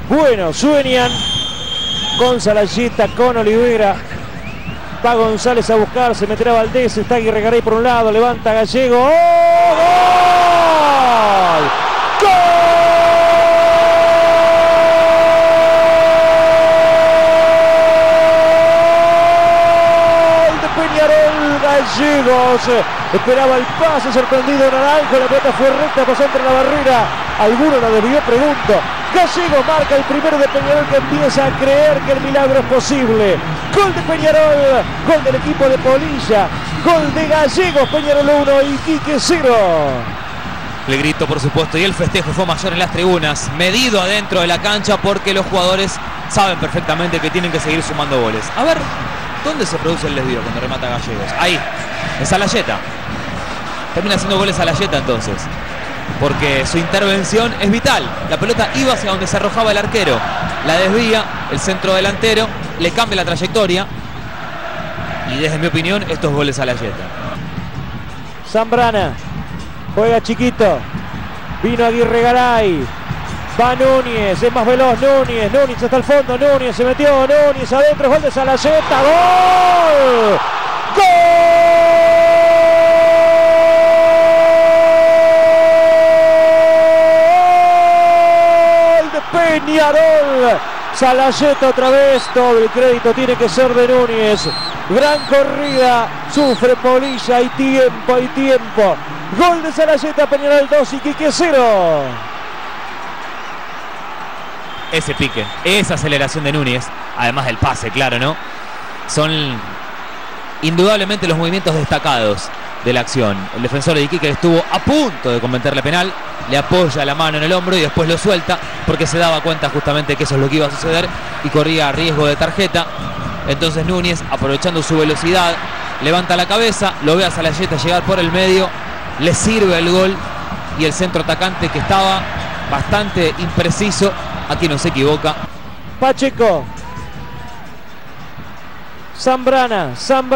Bueno, sueñan con Salayeta, con Olivera. Va González a buscar, se meterá Valdés, está Aguirre Garay por un lado, levanta Gallego. ¡Oh! ¡Gol! ¡Gol de Peñarol! Gallegos esperaba el pase, sorprendido Naranjo, la pelota fue recta, pasó entre la barrera. ¿Alguno la desvió? Pregunto. Gallego marca el primero de Peñarol, que empieza a creer que el milagro es posible. Gol de Peñarol, gol del equipo de Polilla, gol de Gallegos, Peñarol 1 y Iquique 0. El grito, por supuesto, y el festejo fue mayor en las tribunas, medido adentro de la cancha, porque los jugadores saben perfectamente que tienen que seguir sumando goles. A ver, ¿dónde se produce el desvío cuando remata Gallegos? Ahí, en Salayeta. Termina haciendo goles Salayeta entonces, porque su intervención es vital. La pelota iba hacia donde se arrojaba el arquero, la desvía el centro delantero, le cambia la trayectoria, y desde mi opinión estos goles Salayeta. Zambrana juega chiquito, vino Aguirre Garay, va Núñez, es más veloz Núñez hasta el fondo, Núñez se metió, Núñez adentro, gol de Salayeta, gol, gol de Peñarol. Salayeta otra vez, todo el crédito tiene que ser de Núñez. Gran corrida, sufre Polilla, hay tiempo. Gol de Salayeta, Peñarol 2 y Iquique 0. Ese pique, esa aceleración de Núñez, además del pase, claro, ¿no? Son indudablemente los movimientos destacados de la acción. El defensor de Iquique estuvo a punto de cometerle penal, le apoya la mano en el hombro y después lo suelta porque se daba cuenta justamente que eso es lo que iba a suceder y corría riesgo de tarjeta. Entonces Núñez, aprovechando su velocidad, levanta la cabeza, lo ve a Salayeta llegar por el medio, le sirve el gol y el centro atacante, que estaba bastante impreciso, aquí no se equivoca. Pacheco, Zambrana,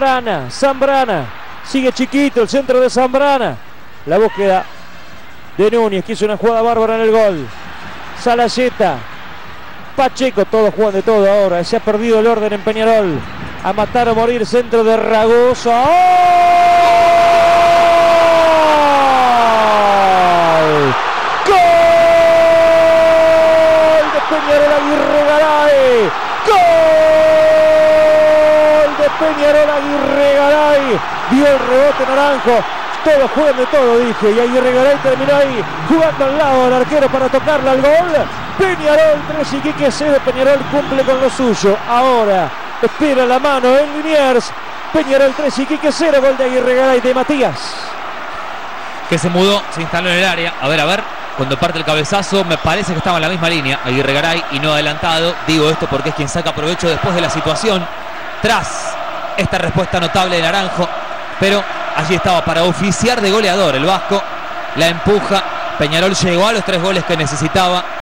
sigue chiquito el centro de Zambrana, la búsqueda de Núñez, que hizo una jugada bárbara en el gol. Salayeta, Pacheco, todos juegan de todo ahora, se ha perdido el orden en Peñarol. A matar o morir, centro de Ragoso. ¡Oh! ¡Gol! De Peñarol, Aguirre Garay. ¡Gol de Peñarol, Aguirre Garay! Vio el rebote Naranjo. Todos juegan de todo, dije, y Aguirre Garay terminó ahí jugando al lado del arquero para tocarle al gol. Peñarol 3 y Iquique 0. Peñarol cumple con lo suyo. Ahora espera la mano en Liniers. Peñarol 3 y Iquique 0. Gol de Aguirre Garay de Matías, Que se mudó, se instaló en el área. A ver, cuando parte el cabezazo me parece que estaba en la misma línea Aguirre Garay y no adelantado. Digo esto porque es quien saca provecho después de la situación, tras esta respuesta notable de Naranjo, pero allí estaba para oficiar de goleador el vasco. La empuja, Peñarol llegó a los 3 goles que necesitaba